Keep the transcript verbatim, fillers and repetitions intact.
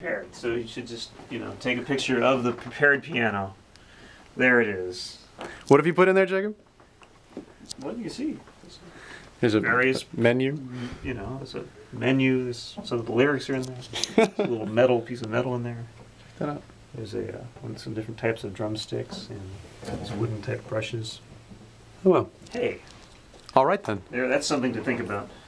prepared. So you should just, you know, take a picture of the prepared piano. There it is. What have you put in there, Jacob? What do you see? There's a various menu. You know, there's a menu. There's, some of the lyrics are in there. There's a little metal piece of metal in there. Check that out. There's a uh, some different types of drumsticks and some wooden type brushes. Oh well. Hey. All right then. There, that's something to think about.